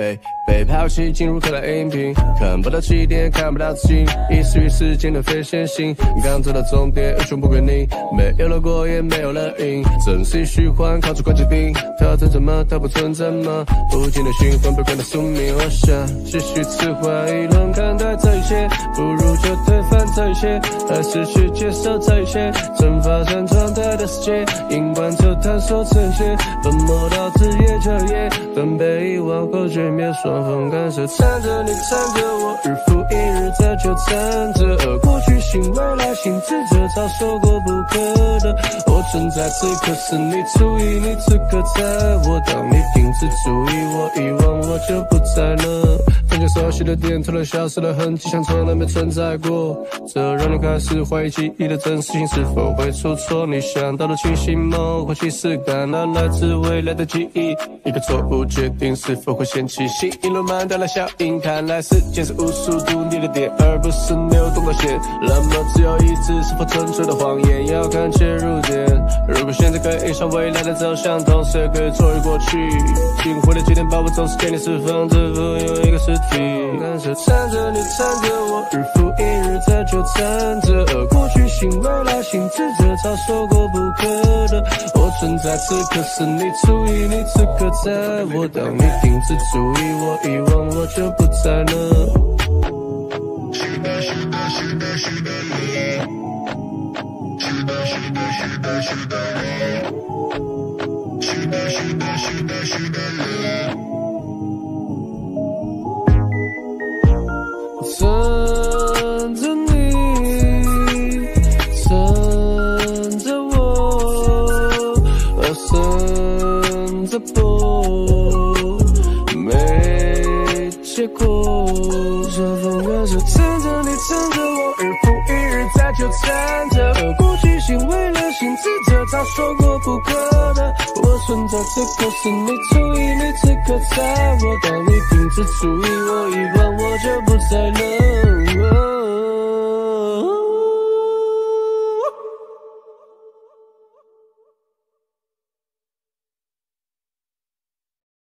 被抛弃，进入可爱音频，看不到起点，看不到自己，遗失于时间的非线性，刚走到终点，而全不归你，没有了果，也没有了因，真是虚幻，靠主观决定，它存在吗？它不存在吗？无尽的循环，不管的宿命，我想继续此怀疑论看待这一切，不如就推翻这一切，还是去接受这一切，曾发生状态的世界，硬贯彻探索这些，本末倒置也就也，等被遗忘后绝灭，双方干涉缠着你缠着我，日复一日在纠缠着，过去性未来性，指责早说过不可的，我存在此刻是你注意，你此刻在我，当你停止注意我，遗忘我就不在了，曾经熟悉的点突然消失了痕迹，像从来没存在过，这让你开始怀疑记忆的真实性是否会出错，你想到的清醒梦或其实感到来自未来的记忆，一个错误决定是否会掀起吸引罗曼达拉效应，看来时间是无速度逆的点，而不是扭动的线，那么只有一次是否纯粹的谎言，要看切入点，如果现在可以影响未来的走向，同时也可以错于过去，进回的节点把我总是建立释放，这不用一个实体，但是缠着你缠着我，日复一日在纠缠着，过去性未来性，指责早说过不可的，我存在此刻是你注意，你此刻在我，当你停止注意我，遗忘我就不在了。趁着你，趁着我，剩着不没结果，这风格是趁着你，趁着我，日复一日在纠缠着，过去性未来性，指责早说过不可的，我存在此刻是你注意，你此刻在我，当你停止注意我，遗忘我就不在了。